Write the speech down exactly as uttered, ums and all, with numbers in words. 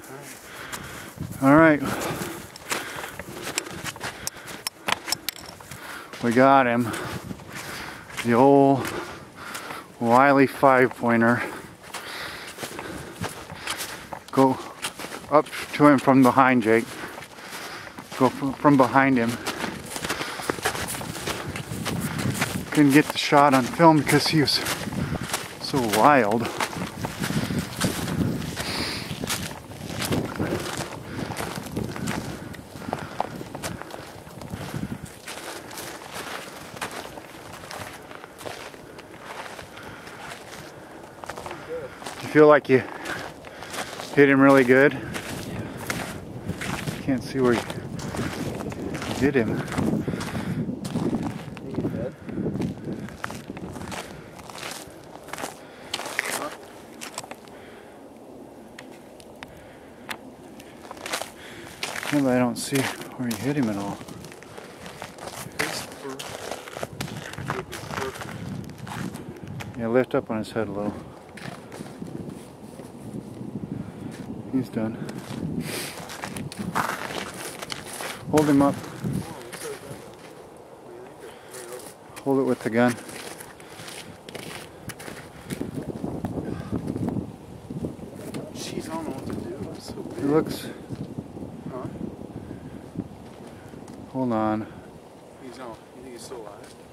All right. We got him. The old Wiley five pointer. Go up to him from behind, Jake. Go from behind him. Couldn't get the shot on film because he was so wild. You feel like you hit him really good? Can't see where you hit him. Yeah, but I don't see where you hit him at all. Yeah, lift up on his head a little. He's done. Hold him up. Hold it with the gun. Jeez, I don't know what to do. It's so big. It looks. Huh? Hold on. He's on. You think he's still alive?